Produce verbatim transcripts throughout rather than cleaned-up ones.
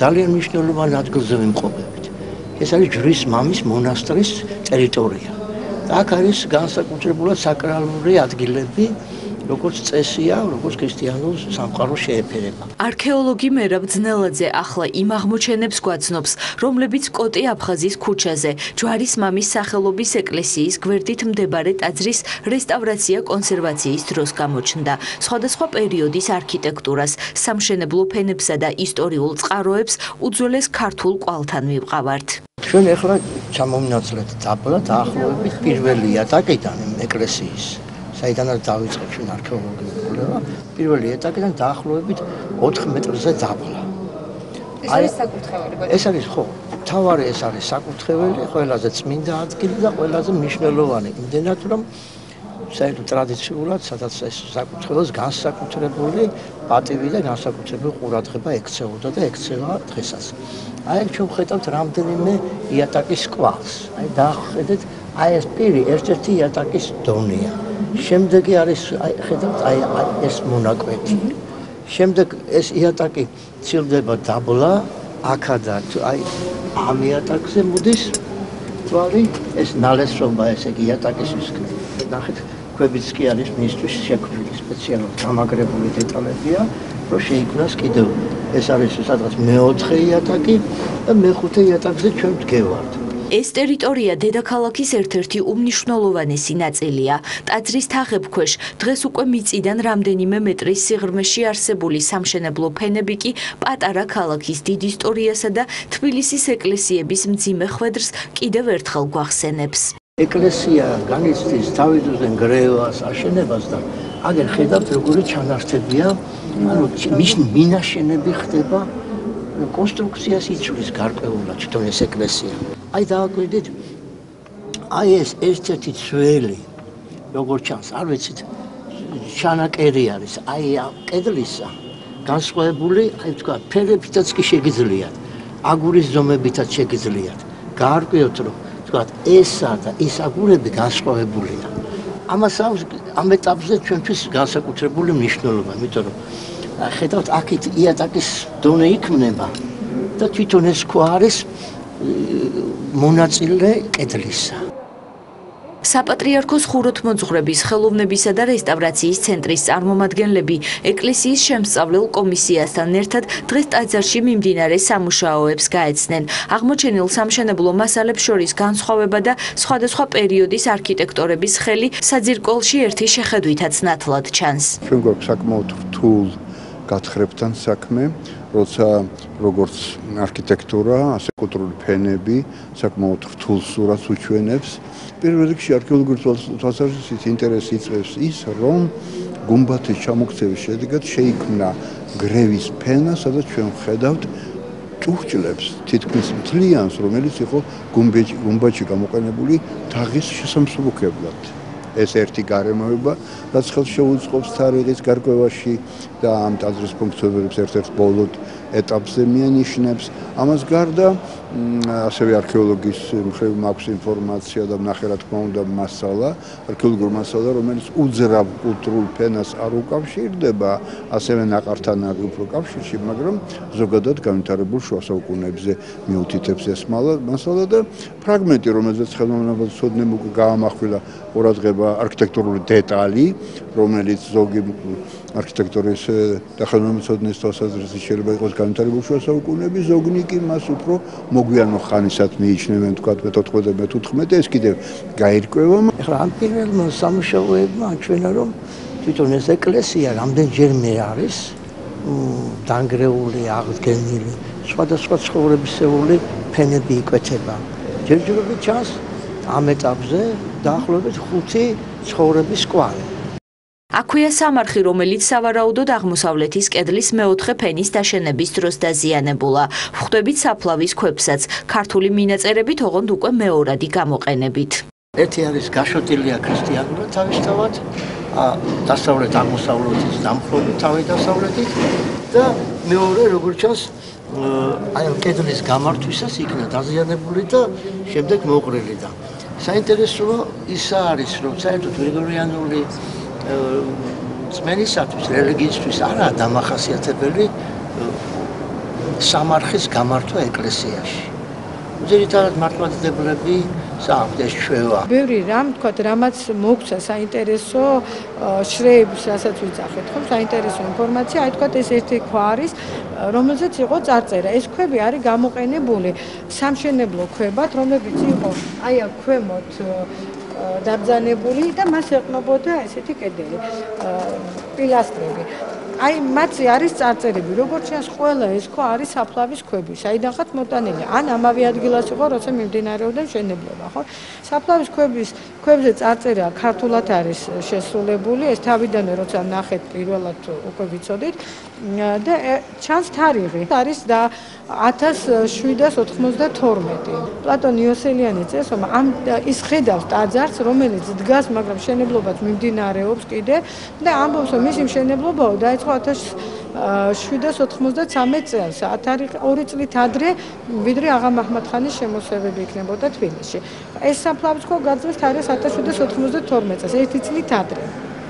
ძალიან მნიშვნელოვან ადგილზე ვიმყოფებით. ეს არის ჯვრის მამის მონასტრის ტერიტორია. აქ არის განსაკუთრებულად საკრალური ადგილები, როგორც წესია, როგორც ქრისტიანულ სამყაროს შეეფერება. არქეოლოგი მერაბ ძნელაძე ახლა იმ აღმოჩენებს გვაცნობს, რომლებიც კოტე აფხაზის ქუჩაზე, ჯვარის მამის სახელობის ეკლესიის გვერდით მდებარე ტაძრის რესტავრაცია კონსერვაციის დროს გამოჩნდა. სხვადასხვა პერიოდის არქიტექტურას, სამშენებლო ფენებსა და ისტორიულ წყაროებს უძველეს ქართულ კვალთან მივყავართ. ჩვენ ახლა ჩამოვინაცვლეთ დაბლა დაახლოებით პირველი იატაკიდან ეკლესიის. საიდანაც დავიწყეთ ჩვენ არქეოლოგიური კვლევა, პირველი იატაკიდან დაახლოებით ოთხ მეტრზე დაბლა. ეს არის საკურთხეველი. ეს არის ხო, მთავარი ეს არის საკურთხეველი, ყველაზე წმინდა ადგილი და ყველაზე მნიშვნელოვანი. იმდენად რომ საერთოდ ტრადიციულად, სადაც ეს საკურთხეველს განსაკუთრებული პატივი და განსაკუთრებული ყურადღება ექცეოდა და ექცევა დღესაც. აი აქ ჩვენ ვხედავთ რამდენიმე იატაკის კვალს. აი დაახედეთ, აი ეს პირი ერთ-ერთი იატაკის დონეა. შემდეგი არის აი ხედავთ აი ეს მონაკვეთი. შემდეგ ეს იატაკი ცილდება დაბლა, აქადან აი ამ იატაკზე მოდის თვალი, ეს ნალესობა ესე იგი იატაკისთვის. ნახეთ, ქვებიც კი არის მისთვის შექმნილი სპეციალურად გამაგრებული დეტალებია, რომ შეიქმნას კიდევ ეს არის სადღაც მეოთხე იატაკი და მეხუთე იატაკზე ჩვენ ვდგევართ. ეს ტერიტორია დედაქალაქის ერთ-ერთი უმნიშვნელოვანესი ნაწილია. ტაძრის თაღებქვეშ დღეს უკვე მიწიდან რამდენიმე მეტრის სიღრმეში არსებული სამშენებლო ფენები კი პატარა ქალაქის დიდ ისტორიასა და თბილისის ეკლესიების მძიმე ხვედრს კიდევ ერთხელ გვახსენებს. ეკლესია განიცდის თავიდანვე ნგრევას, აშენებას და აგერ ხედავთ როგორი ჩანართებია, ანუ მინაშენები ხდება, კონსტრუქციას იცვლის გარკვეულად თვითონ ეს ეკლესია. აი დააკვირდით, აი ეს ერთ-ერთი ძველი, როგორც ჩანს, არ ვიცით, ჩანაკერი არის, აი ამ კედლისა განსხვავებული, აი თქვა, ფერებითაც კი შეგიძლიათ, აგურის ზომებითაც შეგიძლიათ. გაარკვიოთ, რომ თქვა, ესა და ის აგურები განსხვავებულია. ამას აქვს ამ ეტაპზე ჩვენთვის განსაკუთრებული მნიშვნელობა, იმიტომ რომ ხედავთ, აქეთ იატაკის დონე იქმნება და თვითონ ეს ქვა არის მონაწილე კედლისა. საპატრიარქოს ხუროთმოძღვრების ხელოვნებისა და რესტავრაციის ცენტრის წარმომადგენლები ეკლესიის შემსწავლელ კომისიასთან ერთად დღეს ტაძარში მიმდინარე სამუშაოებს გაეცნენ. აღმოჩენილ სამშენებლო მასალებს შორის განსხვავება და სხვადასხვა პერიოდის არქიტექტორების ხელი საძირკველში ერთი შეხედვითაც ნათლად ჩანს. ჩვენ გვაქვს საკმაოდ რთულ გათხრებთან საქმე, როცა როგორც არქიტექტურა, ასე კულტურული ფენები საკმაოდ რთულ სურათს უჩვენებს. პირველ რიგში არქეოლოგიური თვალსაზრისით ინტერესი იწვევს ის, რომ გუმბათის ჩამოქცევის შედეგად შეიქმნა გრევის ფენა, სადაც ჩვენ ვხედავთ ჭურჭლებს, თითქმის მთლიანს, რომელიც იყო გუმბათში გამოყენებული თაღის შესამსუბუქებლად. ეს ერთი გარემოება, რაც ხელს შეუწყობს თარიღის გარკვევაში და ამ ტაძრის ფუნქციონირებს ერთ-ერთ ბოლო ეტაპზე მიანიშნებს. ამას გარდა ასევე არქეოლოგის მხრივ მაქვს ინფორმაცია და ნახე რა თქმა უნდა მასალა, არქეოლოგიური მასალა, რომელიც უძრავ კულტურულ ფენას არ უკავშირდება, ასევე ნაყართან არის უფრო კავშირში, მაგრამ ზოგადად განვითარებულ შუა საუკუნეებზე მიუთითებს ეს მასალა და ფრაგმენტი, რომელზეც ხელოვნებაცოდნემ უკვე გაამახვილა ყურადღება არქიტექტურული დეტალი, რომელიც ზოგი არქიტექტურის და ხელოვნებაცოდნის თვალსაზრისით შეიძლება იყოს განვითარებული შუა საუკუნეები, ზოგნი კი მას უფრო მოგვიანო ხანისად მიიჩნევენ, თქვათ მეთოთხმეტე და მეთუთხმეტე, ეს კიდევ გაირკვევა. ეხლა ამ პირველმა სამუშაოებმა აჩვენა, რომ თვითონ ეს ეკლესია რამდენჯერმე არის დანგრეული, აღდგენილი, სხვადასხვა ცხოვრებისეული ფენები იკვეთება. ჯერჯერობით ჩანს ამ ეტაპზე დაახლოებით ხუთი ცხოვრების კვალი. აქვეა სამარხი, რომელიც სავარაუდოდ აღმოსავლეთის კედლის მეოთხე ფენის დაშენების დროს დაზიანებულა. ვხვდებით საფლავის ქვებსაც, ქართული მინაწერებით ოღონდ უკვე მეორადი გამოყენებით. ერთი არის გაშოტილია ქრისტიანულად თავისთავად, დასავლეთ აღმოსავლეთის დამხრობი თავი დასავლეთით და მეორე როგორც ჩანს აი ამ კედლის გამართვისას იქნა დაზიანებული და შემდეგ მოყრილი და საინტერესოა ის არის, რომ საერთოდ გრიგორიანული წმენისათვის, რელიგიისთვის არაა დამახასიათებელი სამარხის გამართვა ეკლესიაში. ძირითადად მართლმადიდებლები საერთოდ ჩვევა. ბევრი რამ თქვათ, რამაც მოგცა საინტერესო შრეებს, რასაც ვიცახეთ, ხო, საინტერესო ინფორმაცია, აი თქვათ ეს ერთი ქვა არის, რომელზეც იყო წარწერა. ეს ქვები არის გამოყენებული სამშენებლო ქვებად, რომლებიც იყო აი აქ ქვემოთ დაბრძანებული და მას ეყნობოდა ესეთი კედელი, პილასტრები. აი მათი არის წარწერები, როგორც ჩანს, ყველა ეს ქვა არის საფლავის ქვები, საიდანღაც მოტანილი. ან ამავე ადგილას იყო, როცა მიმდინარეობდა მშენებლობა, ხო? საფლავის ქვების ქვებზე წარწერა ქართულად არის შესრულებული, ეს თავიდანვე როცა ნახეთ პირველად უკვე ვიცოდით და ჩანს თარიღი. არის და ათას შვიდას ოთხმოცდათორმეტი. პლატონ იოსელიანი წეს, რომ ამ ის ხედავს ტაძარს, რომელიც დგას, მაგრამ მშენებლობაც მიმდინარეობს კიდე და ამბობს, რომ მისი მშენებლობა დაიწყო ათას შვიდას ოთხმოცდათვრამეტ წელს, ორი წლით ადრე, ვიდრე აღა მაჰმად-ხანის შემოსევები იქნებოდა თბილისში. ეს საფლავის ქვა გაძლევს თარიღს ათას შვიდას ოთხმოცდათორმეტ წელს, ერთი წლით ადრე.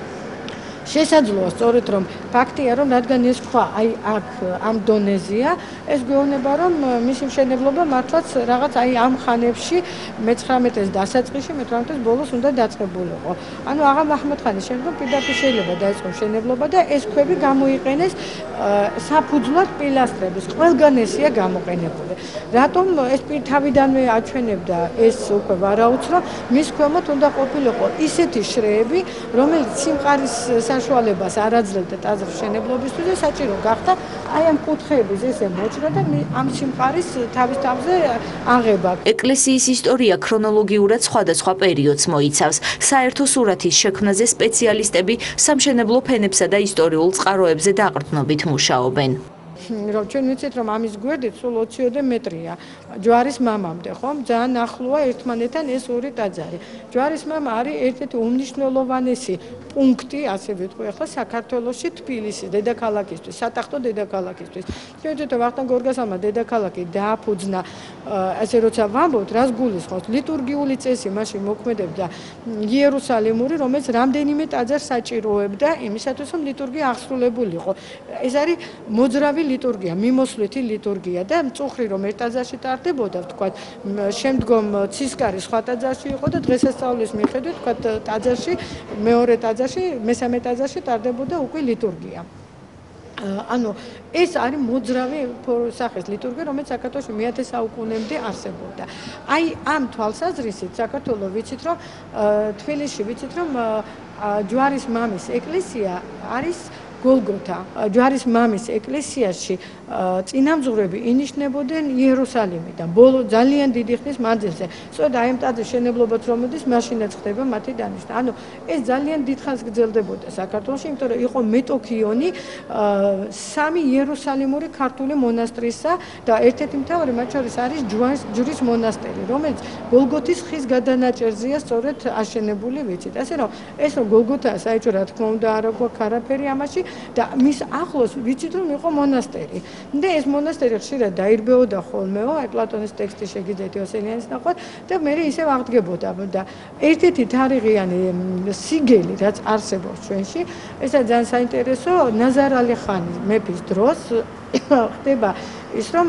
შესაძლოა სწორედ რომ ფაქტია რომ რადგან ეს ქვა აი აქ ამ დონეზეა, ეს გვეუბნება რომ მისი მშენებლობა მართლაც რაღაც აი ამ ხანებში მეცხრამეტეს დასაწყისში, მეთვრამეტეს ბოლოს უნდა დაწყებულიყო. ანუ აღა მაჰმად-ხანის შემდგომ პირდაპირ შეიძლება დაიწყო მშენებლობა და ეს ქვები გამოიყენეს საფუძვლად პილასტრების. ყველგან ესია გამოყენებული. რატომ ეს თავიდანვე აჩვენებდა ეს უკვე ვარაუდს, რომ მის ქვემოთ უნდა ყოფილიყო ისეთი შრეები, რომელიც სიმყარის საშუალებას არ აძლევდა ტაძრის მშენებლობისთვის და საჭირო გახდა აი ამ კუთხეების ესე მოჭრა და ამ სიმყარის თავის თავზე აღება. ეკლესიის ისტორია ქრონოლოგიურად სხვადასხვა პერიოდს მოიცავს. საერთო სურათის შექმნაზე სპეციალისტები სამშენებლო ფენებსა და ისტორიულ წყაროებზე დაყრდნობით მუშაობენ. რომ ჩვენ ვიცით რომ ამის გვერდით სულ ოციოდე მეტრია ჯვარის მამამდე, ხომ? ძალიან ახლოა ერთმანეთთან ეს ორი ტაძარი. ჯვარის მამა არის ერთ-ერთი უმნიშვნელოვანესი პუნქტი, ასე ვიტყვი ახლა საქართველოში, თბილისის დედაქალაქისთვის, სატახტო დედაქალაქისთვის. ჩვენ თვითონ ვახტანგ გორგასალმა დედაქალაქი დააფუძნა, ასე როცა ვამბობთ, რას გულისხმობს? ლიტურგიული წესი მაშინ მოქმედებდა იერუსალიმური, რომელიც რამდენიმე ტაძარს საჭიროებდა იმისათვის, რომ ლიტურგია აღსრულებულიყო. ეს არის მოძრავი ლიტურგია, მიმოსვლითი ლიტურგია და მწუხრი რომ ერთ ტაძარში ტარდებოდა, ვთქვათ, შემდგომ ცისკარი სხვა ტაძარში იყო და დღესასწაულის მიხედვით, ვთქვათ, ტაძარში, მეორე ტაძარში, მესამე ტაძარში ტარდებოდა უკვე ლიტურგია. ანუ ეს არის მოძრავი სახის ლიტურგია, რომელიც საქართველოში მეათე საუკუნემდე არსებობდა. აი ამ თვალსაზრისით საქართველოს ვიცით, რომ თბილისში ვიცით, რომ ჯვარის მამის ეკლესია არის გოლგოთა. ჯვარის მამის ეკლესიაში წინამძღვრები ინიშნებოდნენ იერუსალიმიდან, ბოლო ძალიან დიდი ხნის მანძილზე. სწორედ აი ამ ტაძრის მშენებლობაც რომ მოდის, მაშინაც ხდება მათი დანიშნა. ანუ ეს ძალიან დიდხანს გრძელდებოდა საქართველოში, იმიტომ რომ იყო მეტოქიონი სამი იერუსალიმური ქართული მონასტრისა და ერთ-ერთი მთავარი მათ შორის არის ჯვრის მონასტერი, რომელიც გოლგოთის ხის გადანაჭერზეა სწორედ აშენებული, ვიცით. ასე რომ ეს რომ გოლგოთაა საერთო რა თქმა უნდა არ აქვს არაფერი ამაში და მის ახლოს ვიცით რომ იყო მონასტერი. და ეს მონასტერი ხშირად დაირბეოდა ხოლმეო, აი პლატონის ტექსტი შეგიძლიათ იოსელიანის ნახოთ და მე ისევ აღდგებოდა და ერთ-ერთი თარიღიანი სიგელი რაც არსებობს ჩვენში, ესაც ძალიან საინტერესო ნაზარ ალი-ხანის მეფის დროს ხდება ის რომ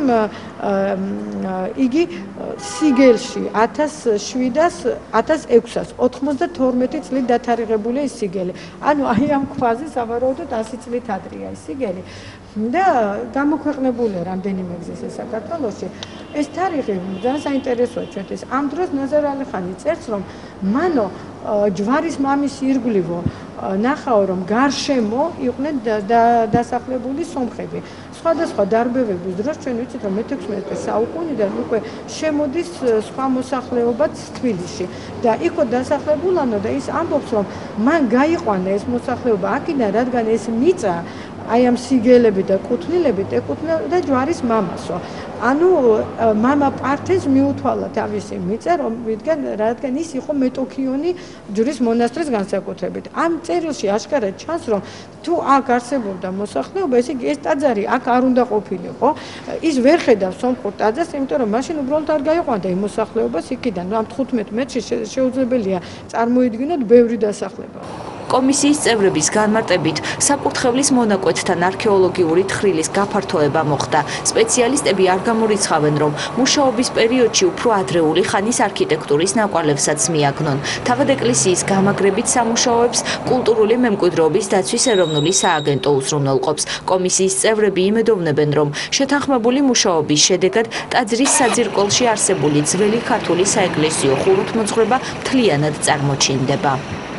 იგი სიგელში ათას შვიდას ათას ექვსას ოთხმოცდათორმეტი წლით დათარიღებულია ეს სიგელი. ანუ აი ამ ქვაზე სავარაუდოდ ასი წლით ადრეა ეს სიგელი. და გამოქვეყნებულია რამდენიმე გზის საქართველოში. ეს თარიღი ძალიან საინტერესოა ჩვენთვის. ამ დროს ნაზარ ალი-ხანი წერს რომ მანო ჯვარის მამის ირგვლივო ნახაო რომ გარშემო იყვნენ დასახლებული სომხები. სხვადასხვა დარბევების დროს ჩვენ ვიცით რომ მეთექვსმეტე საუკუნიდან უკვე შემოდის სხვა მოსახლეობაც თბილისში და იქო დასახლებულანო და ის ამბობს რომ მან გაიყვანა ეს მოსახლეობა აქედან რადგან ეს მიწა აი ამ სიგელები და კუთვნილებით ეკუთვნოდა ჯვარის მამასო. ანუ მამა პართეს მიუთვალა თავისი მიწა, რომლიდან რადგან ის იყო მეტოქიონი ჯვრის მონასტრის განსაკუთრებით. ამ წერილში აშკარად ჩანს, რომ თუ აქ არსებობდა მოსახლეობა, ესე იგი ეს ტაძარი აქ არ უნდა ყოფილიყო. ის ვერ ხედავს სომხურ ტაძარს, იმიტომ რომ მაშინ უბრალოდ არ გაიყვანდა იმ მოსახლეობას იქიდან. ამ თხუთმეტ მეტრში შეუძლებელია წარმოიდგინოთ ბევრი დასახლება. კომისიის წევრების განმარტებით საკურთხევლის მონაკვეთთან არქეოლოგიური თხრილის გაფართოება მოხდა. სპეციალისტები არ გამორიცხავენ, რომ მუშაობის პერიოდში უფრო ადრეული ხანის არქიტექტურის ნაკვალევსაც მიაგნონ. თავად ეკლესიის გამაგრებით სამუშაოებს კულტურული მემკვიდრეობის დაცვის ეროვნული სააგენტო უზრუნველყოფს. კომისიის წევრები იმედოვნებენ, რომ შეთანხმებული მუშაობის შედეგად ტაძრის საძირკველში არსებული ძველი ქართული საეკლესიო ხუროთმოძღვრება მთლიანად წარმოჩინდება.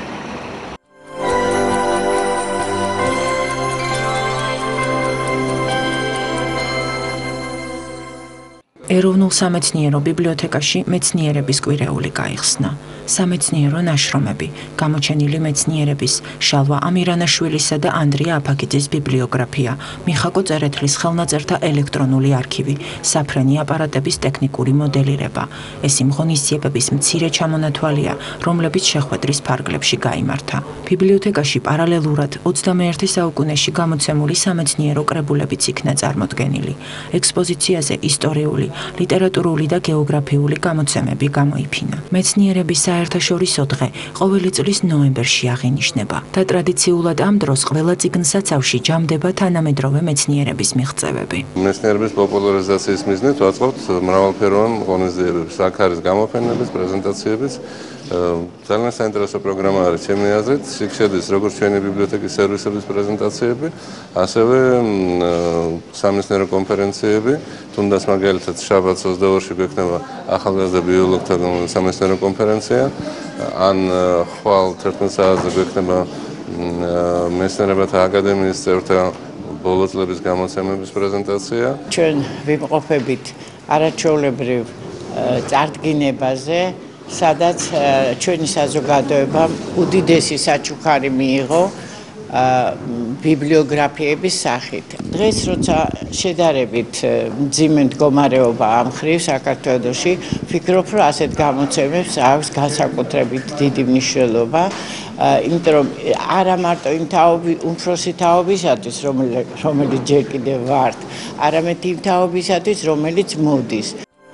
ეროვნულ სამეცნიერო ბიბლიოთეკაში მეცნიერების კვირეული გაიხსნა. სამეცნიერო ნაშრომები, გამოჩენილი მეცნიერების შალვა ამირანაშვილისა და ანდრია აფაგიძის ბიბლიოგრაფია, მიხაკო წერეთლის ხელნაწერთა ელექტრონული არქივი, საფრენი აპარატების ტექნიკური მოდელირება. ეს იმ ღონისძიებების მცირე ჩამონათვალია, რომლებიც შეხვედრის ფარგლებში გაიმართა. ბიბლიოთეკაში პარალელურად ოცდამეერთე საუკუნეში გამოცემული სამეცნიერო კრებულებიც იქნა წარმოდგენილი. ექსპოზიციაზე ისტორიული, ლიტერატურული და გეოგრაფიული გამოცემები გამოიფინა. მეცნიერების საერთაშორისო დღე ყოველი წლის ნოემბერში აღინიშნება და ტრადიციულად ამ დროს ყველა წიგნსაცავში ჯამდება თანამედროვე მეცნიერების მიღწევები. მეცნიერების პოპულარიზაციის მიზნით ვაწყობთ მრავალფეროვან ღონისძიებებს, აქ არის გამოფენების, პრეზენტაციების. ძალიან საინტერესო პროგრამა არის ჩემი აზრით. იქ შედის როგორც ჩვენი ბიბლიოთეკის სერვისების პრეზენტაციები, ასევე სამეცნიერო კონფერენციები, თუნდაც მაგალითად შაბათს ოცდაორში გვექნება ახალგაზრდა ბიოლოგთა სამეცნიერო კონფერენცია, ან ხვალ თერთმეტ საათზე გვექნება მეცნიერებათა აკადემიის წევრთა ბოლო წლების გამოცემების პრეზენტაცია. ჩვენ ვიმყოფებით არაჩვეულებრივ წარდგინებაზე, სადაც ჩვენი საზოგადოებამ უდიდესი საჩუქარი მიიღო ბიბლიოგრაფიების სახით. დღეს როცა შედარებით მძიმე მდგომარეობა ამ ხრივ საქართველოში, ვფიქრობ, რომ ასეთ გამოცემებს აქვს განსაკუთრებით დიდი მნიშვნელობა, იმიტომ რომ არა მარტო იმ თაობის, უმცროსი თაობისათვის, რომელიც ჯერ კიდევ ვართ, არამედ იმ თაობისათვის, რომელიც მოდის.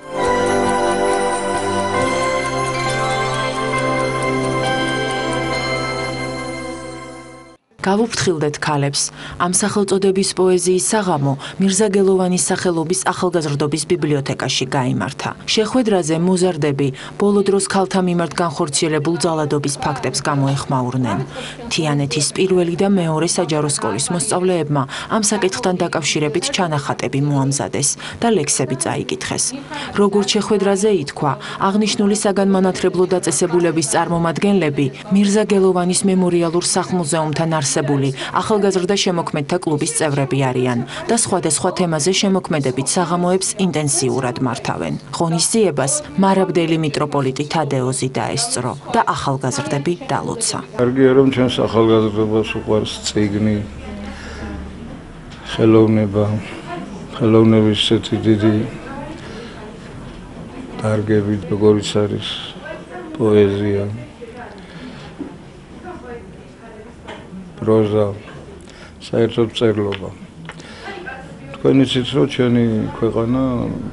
გავუფრთხილდეთ ქალებს. ამ სახელწოდების პოეზიის საღამო მირზა გელოვანის სახელობის ახალგაზრდობის ბიბლიოთეკაში გაიმართა. შეხვედრაზე მოზარდები ბოლო დროს ქალთა მიმართ განხორციელებულ ძალადობის ფაქტებს გამოეხმაურნენ. თიანეთის პირველი და მეორე საჯარო სკოლის მოსწავლეებმა ამ საკითხთან დაკავშირებით ჩანახატები მოამზადეს და ლექსები წაიკითხეს. როგორც შეხვედრაზე ითქვა, აღნიშნული საგანმანათლებლო დაწესებულების წარმომადგენლები მირზა გელოვანის მემორიალურ სახლ-მუზეუმთან არსებული ახალგაზრდა შემოქმედთა კლუბის წევრები არიან და სხვადასხვა თემაზე შემოქმედებით საღამოებს ინტენსიურად მართავენ. ღონისძიებას მარაბდელი მიტროპოლიტი თადეოზი დაესწრო და ახალგაზრდები დალოცა. კარგია რომ ჩვენს ახალგაზრდობას უყვარს წიგნი, ხელოვნება, ხელოვნების ესეთი დიდი დარგები, როგორიც არის პოეზია, პროზა, საერთოდ წერლობა. თქვენ იცით, რომ ჩვენი ქვეყანა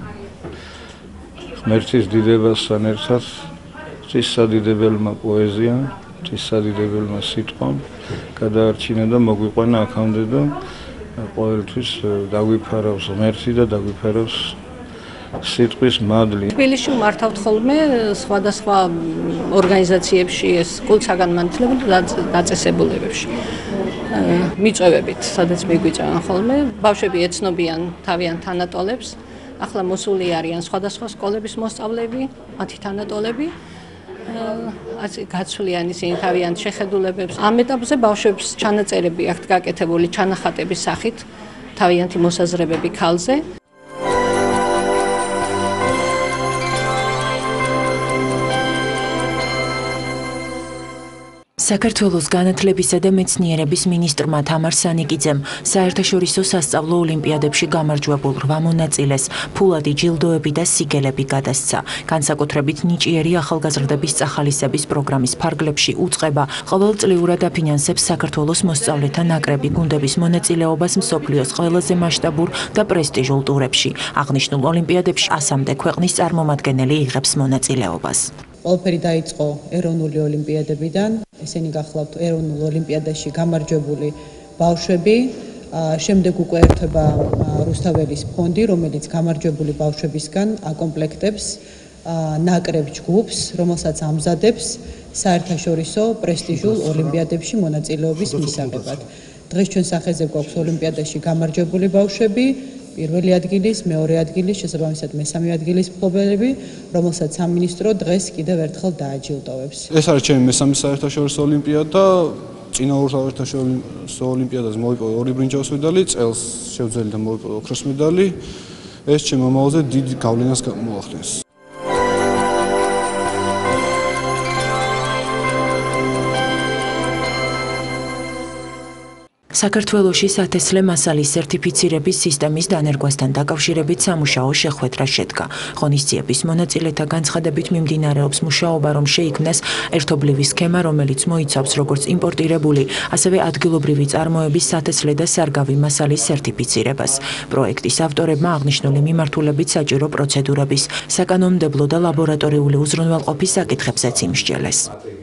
ღმერთის დიდებასთან ერთად წისადიდებელმა პოეზიამ, წისადიდებელმა სიტყვამ გადაარჩინა და მოგვიყვანა აქამდე და ყოველთვის დაგვიფარავს ღმერთი და დაგვიფარავს სიტყვის მადლი. თბილისში მართავთ ხოლმე სხვადასხვა ორგანიზაციებში, ეს კულტსაგანმანათლებლო დაწესებულებებში. მიწვევებით, სადაც მიგვიწევენ ხოლმე, ბავშვები ეცნობიან თავიანთ თანატოლებს. ახლა მოსული არიან სხვადასხვა სკოლების მოსწავლეები, მათი თანატოლები. ასე გაცვლიან ისინი თავიანთ შეხედულებებს. ამ ეტაპზე ბავშვებს ჩანაწერები აქვთ გაკეთებული ჩანახატების სახით, თავიანთი მოსაზრებები ქალზე. საქართველოს განათლებისა და მეცნიერების მინისტრმა თამარ სანიკიძემ საერთაშორისო სასწავლო ოლიმპიადებში გამარჯვებულ რვა მონაწილეს ფულადი ჯილდოები და სიგელები გადასცა. განსაკუთრებით ნიჭიერი ახალგაზრდების წახალისების პროგრამის ფარგლებში უწყება ყოველწლიურად აფინანსებს საქართველოს მოსწავლეთა ნაკრები გუნდების მონაწილეობას მსოფლიოს ყველაზე მასშტაბურ და პრესტიჟულ ტურებში. აღნიშნულ ოლიმპიადებში ასამდე ქვეყნის წარმომადგენელი იღებს მონაწილეობას. ყველაფერი დაიწყო ეროვნული ოლიმპიადებიდან. ესენი გახლავთ ეროვნულ ოლიმპიადაში გამარჯვებული ბავშვები. შემდეგ უკვე ერთება რუსთაველის ფონდი, რომელიც გამარჯვებული ბავშვებისგან აკომპლექტებს ნაკრებ ჯგუფს, რომელსაც ამზადებს საერთაშორისო პრესტიჟულ ოლიმპიადებში მონაწილეობის მისაღებად. დღეს ჩვენ სახეზე გვაქვს ოლიმპიადაში გამარჯვებული ბავშვები, პირველი ადგილის, მეორე ადგილის, შესაბამისად მესამე ადგილის მფლობელები, რომელსაც სამინისტრო დღეს კიდევ ერთხელ დააჯილდოვებს. ეს არის ჩემი მესამე საერთაშორისო ოლიმპიადა. წინაურ საერთაშორისო ოლიმპიადაზე მოვიპოვე ორი ბრინჯაოს მედალი, წელს შევძელი და მოვიპოვე ოქროს მედალი. ეს ჩემ მომავალზე დიდ გავლენას მოახდენს. საქართველოში სათესლე მასალის სერტიფიცირების სისტემის დანერგვასთან დაკავშირებით სამუშაო შეხვედრა შედგა. ღონისძიების მონაწილეთა განცხადებით მიმდინარეობს მუშაობა, რომ შეიქმნას ერთობლივი სქემა, რომელიც მოიცავს როგორც იმპორტირებული, ასევე ადგილობრივი წარმოების სათესლე და სარგავი მასალის სერტიფიცირებას. პროექტის ავტორებმა აღნიშნული მიმართულებით საჭირო პროცედურების, საკანონმდებლო და ლაბორატორიული უზრუნველყოფის საკითხებზეც იმსჯელეს.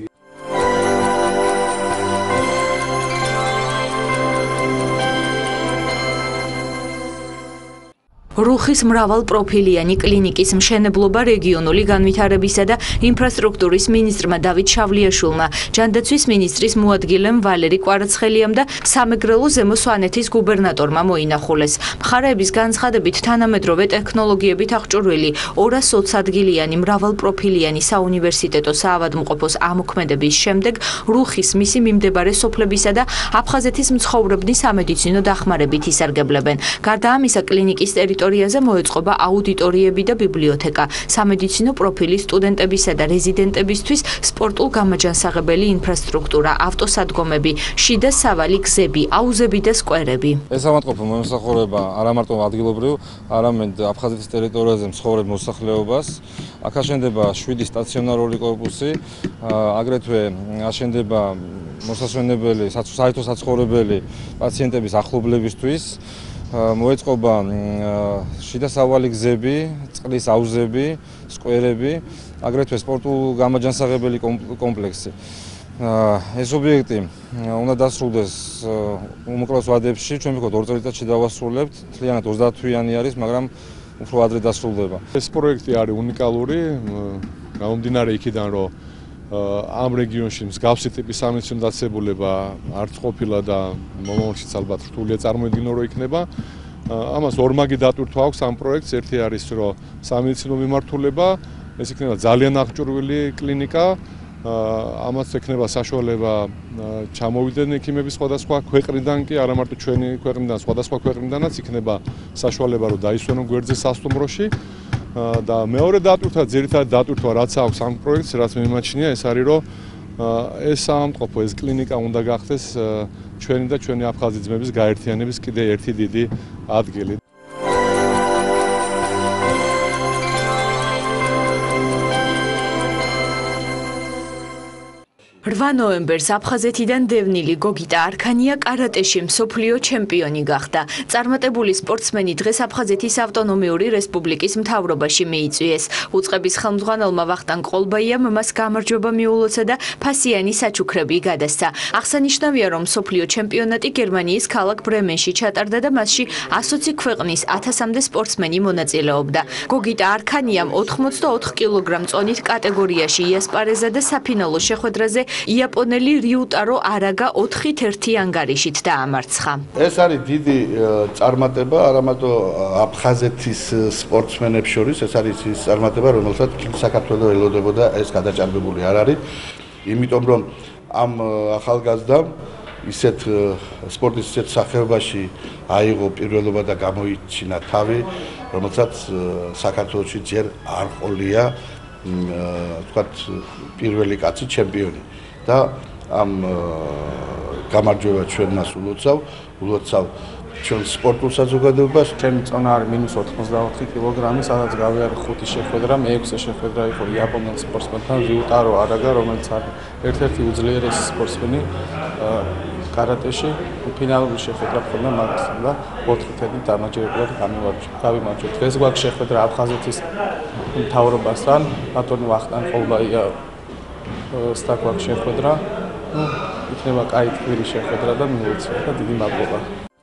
რუხის მრავალპროფილიანი კლინიკის მშენებლობა რეგიონული განვითარებისა და ინფრასტრუქტურის მინისტრმა დავით შავლიაშვილმა, ჯანდაცვის მინისტრის მოადგილემ ვალერი კვარაცხელიამ და სამეგრელო ზემო სვანეთის გუბერნატორმა მოინახულეს. მხარეების განცხადებით თანამედროვე ტექნოლოგიებით აღჭურვილი ორას ოცდაადგილიანი მრავალპროფილიანი საუნივერსიტეტო საავადმყოფოს ამოქმედების შემდეგ რუხის მისი მიმდებარე სოფლებისა და აფხაზეთის მცხოვრებნის სამედიცინო დახმარებით ისარგებლებენ. გარდა ამისა, კლინიკის ტერიტორიაზე მოეწყობა აუდიტორიები და ბიბლიოთეკა, სამედიცინო პროფილის სტუდენტებისა და რეზიდენტებისთვის სპორტულ გამაჯანსაღებელი ინფრასტრუქტურა, ავტოსადგომები, შიდა სავალი გზები, აუზები და სკვერები. ეს ავადმყოფო მომსახურება არა მარტო ადგილობრივ, არამედ აფხაზეთის ტერიტორიაზე მცხოვრებ მოსახლეობას. აქ აშენდება შვიდი სტაციონარული კორპუსი, აგრეთვე აშენდება მოსასვენებელი, საერთო საცხოვრებელი პაციენტების ახლობლებისთვის. მოეწყობა შიდა სავალი გზები, წყლის აუზები, სკვერები, აგრეთვე სპორტულ გამაჯანსაღებელი კომპლექსი. ეს ობიექტი უნდა დასრულდეს უმოკლეს ვადებში, ჩვენ ვიქოთ ორ წელიწადში დავასრულებთ, მთლიანად ოცდაათ თვიანი არის, მაგრამ უფრო ადრე დასრულდება. ეს პროექტი არის უნიკალური, გამომდინარე იქიდან, რომ ამ რეგიონში მსგავსი ტიპის სამედიცინო დაწესებულება არც ყოფილა და მომავალშიც ალბათ რთულია წარმოედგინო რომ იქნება. ამას ორმაგი დატვირთვა აქვს ამ პროექტს. ერთი არის რომ სამედიცინო მიმართულება, ეს იქნება ძალიან აღჭურვილი კლინიკა. ამას ექნება საშუალება ჩამოვიდნენ ექიმები სხვადასხვა ქვეყნიდან კი, არა მარტო ჩვენი ქვეყნიდან, სხვადასხვა ქვეყნიდანაც იქნება საშუალება რომ დაისვენონ გვერდზე სასტუმროში. და მეორე დატვირთვა, ძირითადად დატვირთვა რაც აქვს ამ პროექტს, რაც მიმაჩნია, ეს არის რომ ეს საავადმყოფო, ეს კლინიკა უნდა გახდეს ჩვენი და ჩვენი აფხაზი ძმების გაერთიანების კიდე ერთი დიდი ადგილი. რვა ნოემბერს აფხაზეთიდან დევნილი გოგიტა არქანია კარატეში მსოფლიო ჩემპიონი გახდა. წარმატებული სპორტსმენი დღეს აფხაზეთის ავტონომიური რესპუბლიკის მთავრობაში მიიწვიეს. უწყების ხელმძღვანელმა ვახტანგ ყოლბაიამ მას გამარჯვება მიულოცა და ფასიანი საჩუქრები გადასცა. აღსანიშნავია, რომ მსოფლიო ჩემპიონატი გერმანიის ქალაქ ბრემენში ჩატარდა და მასში ასოცი ქვეყნის ათასამდე სპორტსმენი მონაწილეობდა. გოგიტა არქანიამ ოთხმოცდაოთხ კილოგრამ წონით კატეგორიაში იასპარეზა და საფინალო შეხვედრაზე იაპონელი ριუტარო არაგა ოთხით ერთი ანგარიშით დაამარცხა. ეს არის დიდი წარმატება არა მარტო აფხაზეთის სპორტსმენებს შორის, ეს არის ის წარმატება, რომელსაც საქართველოს ელოდებოდა, ეს გადაჭარბებული არ არის. იმიტომ რომ ამ ახალგაზრდამ ისეთ სპორტის ისეთ სახეობაში აიღო პირველობა და გამოიჩინა თავი, რომელსაც საქართველოში ჯერ არ ყოლია, თქვათ, პირველი კაცი ჩემპიონი. და ამ გამარჯვება ჩვენ მას ულოცავ, ულოცავ ჩვენ სპორტულ საზოგადოებას. ჩემი წონა არის მინუს ოთხმოცდაოთხი კილოგრამი, სადაც გავიარე ხუთი შეხვედრა, მეექვსე შეხვედრა იყო იაპონელ სპორტსმენთან, ριუტარო არაგა, რომელიც არის ერთ-ერთი უძლიერესი სპორტსმენი კარატეში. ფინალური შეხვედრა ქონდა მაგასთან და ოთხით ერთი დამაჯერებლად გამიმარჯვე. დღეს გვაქვს შეხვედრა აფხაზეთის მთავრობასთან, ბატონი ვახტანგ ყოლბაია სტაგვაქვს შეხვედრა იქნება კაი თბილი შეხვედრა და მიულოცვა და დიდი მადლობა.